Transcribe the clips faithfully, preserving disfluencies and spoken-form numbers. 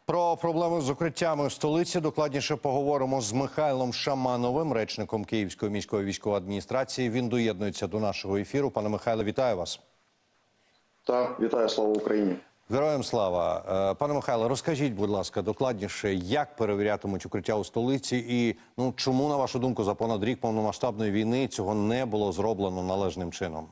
Про проблеми з укриттями в столиці докладніше поговоримо з Михайлом Шамановим, речником Київської міської військової адміністрації. Він доєднується до нашого ефіру. Пане Михайле, вітаю вас. Так, вітаю, слава Україні. Героям слава. Пане Михайле, розкажіть, будь ласка, докладніше, як перевірятимуть укриття у столиці і ну, чому, на вашу думку, за понад рік повномасштабної війни цього не було зроблено належним чином?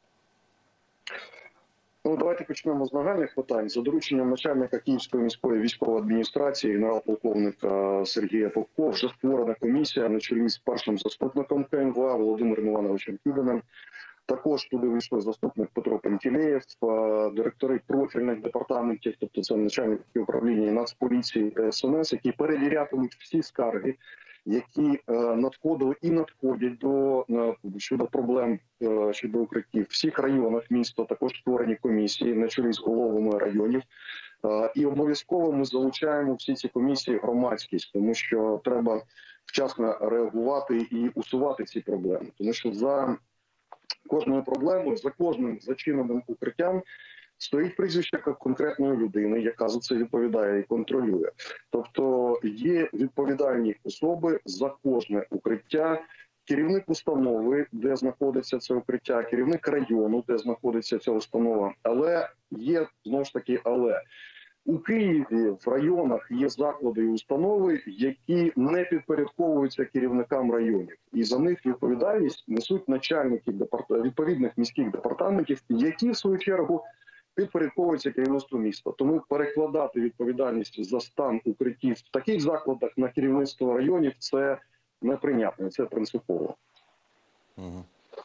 Ну, давайте почнемо з нагальних питань. За дорученням начальника Київської міської військової адміністрації, генерал-полковника Сергія Попко, вже створена комісія на чолі з першим заступником КМВА Володимиром Івановичем Кібіним. Також туди вийшли заступник Петро Пантелеєв, директори профільних департаментів, тобто це начальники управління Нацполіції та ес ен ес, які перевірятимуть всі скарги, які е, надходили і надходять до е, щодо проблем е, щодо укриттів. В всіх районах міста також створені комісії на чолі з головами районів. Е, і обов'язково ми залучаємо всі ці комісії громадськість, тому що треба вчасно реагувати і усувати ці проблеми. Тому що за кожною проблемою, за кожним зачиненим укриттям стоїть прізвище конкретної людини, яка за це відповідає і контролює. Тобто є відповідальні особи за кожне укриття, керівник установи, де знаходиться це укриття, керівник району, де знаходиться ця установа. Але є, знову ж таки, але. У Києві в районах є заклади і установи, які не підпорядковуються керівникам районів. І за них відповідальність несуть начальники відповідних міських департаментів, які, в свою чергу, підпорядковуються керівництву міста. Тому перекладати відповідальність за стан укриттів в таких закладах на керівництво районів – це неприйнятно, це принципово. Угу.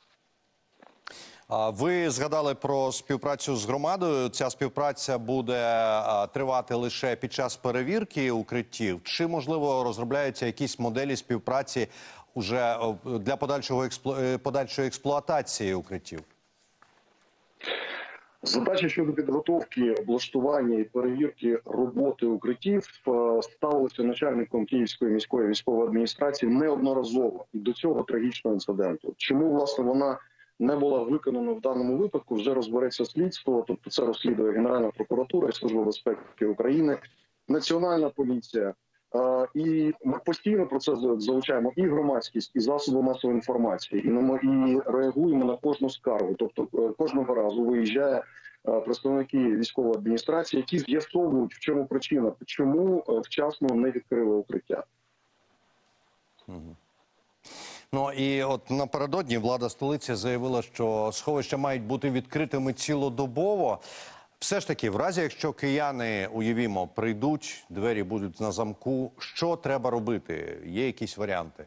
Ви згадали про співпрацю з громадою. Ця співпраця буде тривати лише під час перевірки укриттів? Чи, можливо, розробляються якісь моделі співпраці уже для подальшого експлу... подальшої експлуатації укриттів? Задача щодо підготовки, облаштування і перевірки роботи укриттів ставилася начальником Київської міської військової адміністрації неодноразово і до цього трагічного інциденту. Чому, власне, вона не була виконана в даному випадку, вже розбереться слідство, тобто це розслідує Генеральна прокуратура і Служба безпеки України, Національна поліція. І ми постійно про це залучаємо і громадськість, і засоби масової інформації, і, і реагуємо на кожну скаргу. Тобто кожного разу виїжджає представники військової адміністрації, які з'ясовують, в чому причина, чому вчасно не відкрили укриття. Угу. Ну і от напередодні влада столиці заявила, що сховища мають бути відкритими цілодобово. Все ж таки, в разі, якщо кияни, уявімо, прийдуть, двері будуть на замку, що треба робити? Є якісь варіанти?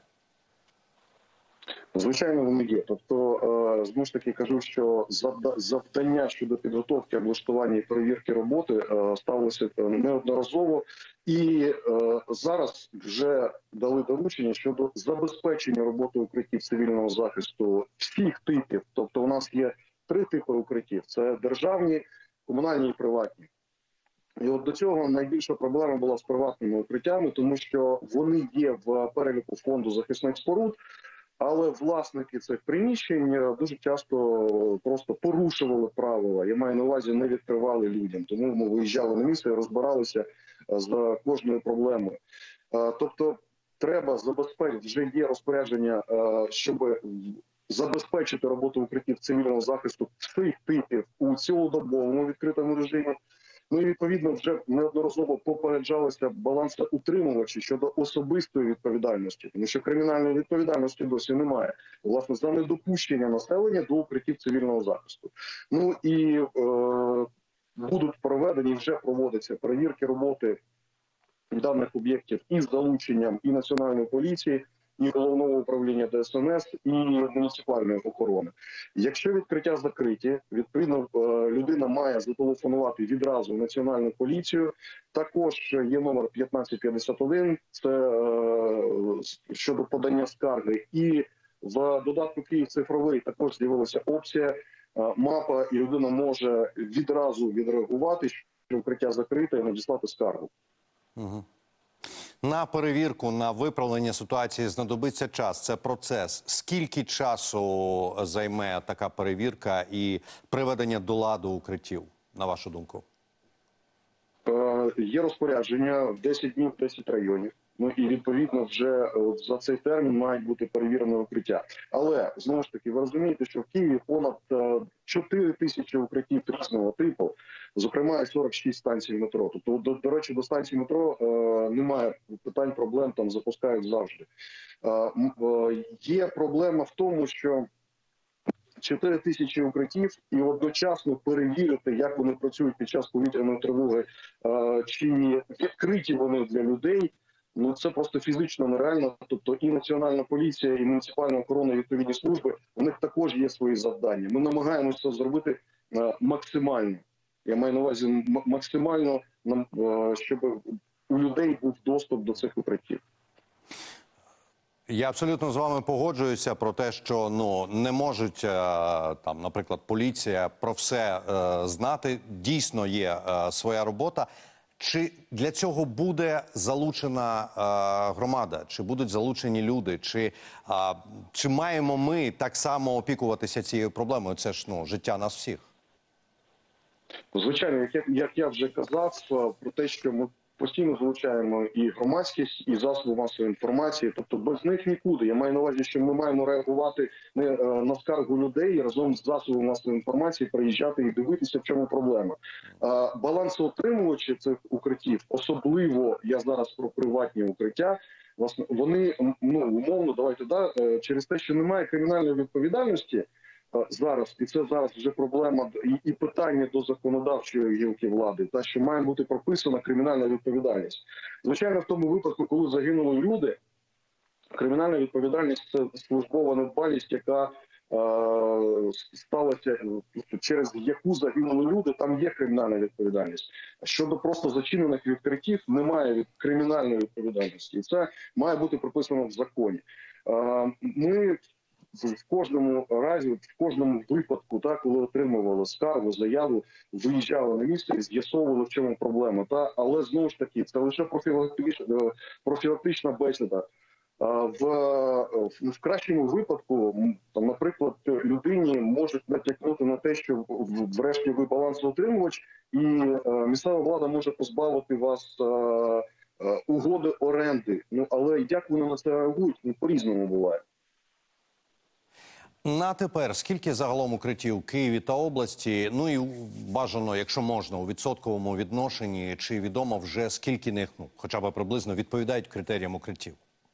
Звичайно, вони є. Тобто, знову ж таки, кажу, що завдання щодо підготовки, облаштування і перевірки роботи ставилося неодноразово. І зараз вже дали доручення щодо забезпечення роботи укриттів цивільного захисту всіх типів. Тобто, у нас є три типи укриттів. Це державні, комунальні і приватні. І от до цього найбільша проблема була з приватними укриттями, тому що вони є в переліку фонду захисних споруд, але власники цих приміщень дуже часто просто порушували правила. Я маю на увазі, не відкривали людям. Тому ми виїжджали на місце і розбиралися з кожною проблемою. Тобто треба забезпечити, вже є розпорядження, щоб забезпечити роботу укриттів цивільного захисту всіх типів у цілодобовому відкритому режимі. Ну і, відповідно, вже неодноразово попереджалися балансоутримувачі щодо особистої відповідальності, тому що кримінальної відповідальності досі немає. Власне, за недопущення населення до укриттів цивільного захисту. Ну і е, будуть проведені, вже проводяться перевірки роботи даних об'єктів із залученням і Національної поліції, і Головного управління де ес ен ес, і муніципальної охорони. Якщо відкриття закриті, відповідно, людина має зателефонувати відразу в Національну поліцію. Також є номер п'ятнадцять п'ятдесят один, це щодо подання скарги. І в додатку «Київ цифровий» також з'явилася опція, мапа, і людина може відразу відреагувати, що укриття закрите, і надіслати скаргу. Угу. На перевірку, на виправлення ситуації знадобиться час. Це процес. Скільки часу займе така перевірка і приведення до ладу укриттів, на вашу думку? е, є розпорядження десять днів, десять районів. Ну і відповідно вже от за цей термін мають бути перевірені укриття. Але знову ж таки, ви розумієте, що в Києві понад чотири тисячі укриттів різного типу, зокрема сорок шість станцій метро. Тобто, до, до речі, до станції метро е, немає питань, проблем, там запускають завжди. Е, е, є проблема в тому, що чотири тисячі укриттів і одночасно перевірити, як вони працюють під час повітряної тривоги, е, чи відкриті вони для людей. Ну, це просто фізично нереально. Тобто і Національна поліція, і муніципальна охорона, і відповідні служби, у них також є свої завдання. Ми намагаємося це зробити максимально. Я маю на увазі максимально, щоб у людей був доступ до цих укриттів. Я абсолютно з вами погоджуюся про те, що ну не можуть там, наприклад, поліція про все е, знати. Дійсно є е, своя робота. Чи для цього буде залучена е, громада? Чи будуть залучені люди? Чи, е, чи маємо ми так само опікуватися цією проблемою? Це ж ну життя нас всіх. Звичайно, як я, як я вже казав, про те, що ми постійно залучаємо і громадськість, і засоби масової інформації. Тобто без них нікуди. Я маю на увазі, що ми маємо реагувати не на скаргу людей, разом з засобами масової інформації приїжджати і дивитися, в чому проблема. Балансоотримувачі цих укриттів, особливо я зараз про приватні укриття, власне, вони, ну, умовно, давайте, да, через те, що немає кримінальної відповідальності, зараз, і це зараз вже проблема і, і питання до законодавчої гілки влади, та що має бути прописана кримінальна відповідальність. Звичайно, в тому випадку, коли загинули люди, кримінальна відповідальність – це службова недбалість, яка е, сталася, через яку загинули люди, там є кримінальна відповідальність. Щодо просто зачинених відкриттів, немає від кримінальної відповідальності. І це має бути прописано в законі. Е, ми в кожному разі, в кожному випадку, так, коли отримували скаргу, заяву, виїжджали на місце і з'ясовували, в чому проблема. Та, але знову ж таки, це лише профілактична, профілактична бесіда. В, в кращому випадку, там, наприклад, людині можуть натякнути на те, що врешті ви балансоутримувач, і місцева влада може позбавити вас угоди оренди. Ну, але як вони на це реагують, ну, по-різному буває. На тепер скільки загалом укриттів у Києві та області? Ну і бажано, якщо можна, у відсотковому відношенні, чи відомо вже скільки них, ну, хоча б приблизно, відповідають критеріям укриттів?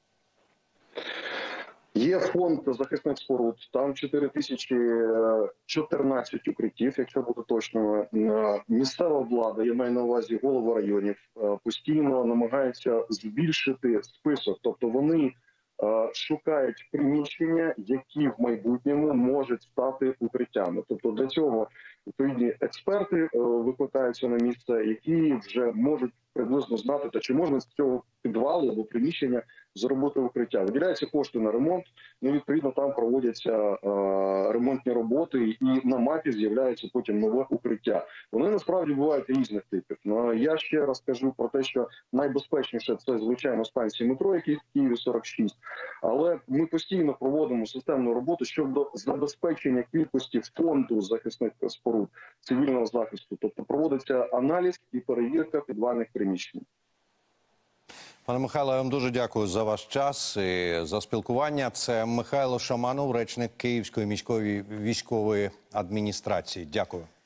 Є фонд захисних споруд, там чотири тисячі чотирнадцять укриттів, якщо бути точно. Місцева влада, я маю на увазі голову районів, постійно намагаються збільшити список, тобто вони шукають приміщення, які в майбутньому можуть стати укриттями. Тобто для цього відповідні експерти викликаються на місце, які вже можуть приблизно знати, та чи можна з цього підвалу або приміщення зробити укриття. Виділяються кошти на ремонт, ну, відповідно, там проводяться е, ремонтні роботи, і на мапі з'являється потім нове укриття. Вони насправді бувають різних типів. Ну, я ще раз кажу про те, що найбезпечніше це, звичайно, станції метро, які в Києві сорок шість, але ми постійно проводимо системну роботу щодо забезпечення кількості фонду захисних споруд цивільного захисту. Тобто проводиться аналіз і перевірка підвальних приміщень. Пане Михайло, я вам дуже дякую за ваш час і за спілкування. Це Михайло Шаманов, речник Київської міської військової адміністрації. Дякую.